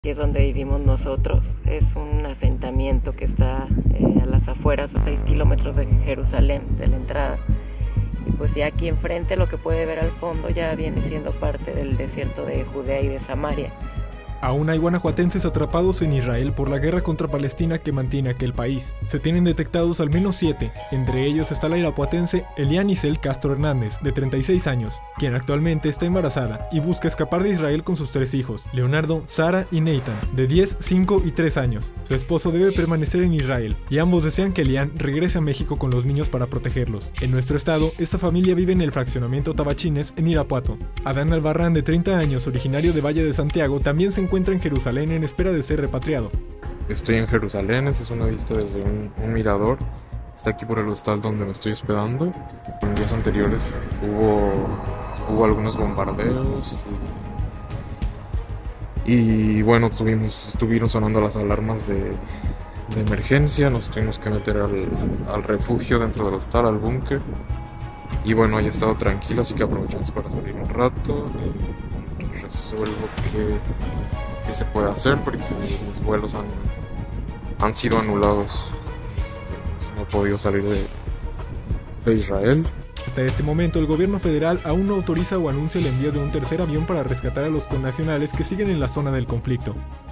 que es donde vivimos nosotros. Es un asentamiento que está a las afueras, a 6 kilómetros de Jerusalén, de la entrada. Y pues ya aquí enfrente lo que puede ver al fondo ya viene siendo parte del desierto de Judea y de Samaria. Aún hay guanajuatenses atrapados en Israel por la guerra contra Palestina que mantiene aquel país. Se tienen detectados al menos 7, entre ellos está la irapuatense Elian Isel Castro Hernández, de 36 años, quien actualmente está embarazada y busca escapar de Israel con sus 3 hijos, Leonardo, Sara y Nathan, de 10, 5 y 3 años. Su esposo debe permanecer en Israel, y ambos desean que Elian regrese a México con los niños para protegerlos. En nuestro estado, esta familia vive en el fraccionamiento Tabachines, en Irapuato. Adán Albarrán, de 30 años, originario de Valle de Santiago, también se encuentra en Jerusalén en espera de ser repatriado. Estoy en Jerusalén, esa es una vista desde un mirador. Está aquí por el hostal donde me estoy hospedando. En días anteriores hubo algunos bombardeos y bueno, estuvieron sonando las alarmas de emergencia. Nos tuvimos que meter al refugio dentro del hostal, al búnker. Y bueno, haya estado tranquilo, así que aprovechamos para salir un rato. Resuelvo qué se puede hacer porque mis vuelos han sido anulados. Entonces no he podido salir de Israel. Hasta este momento, el gobierno federal aún no autoriza o anuncia el envío de un tercer avión para rescatar a los connacionales que siguen en la zona del conflicto.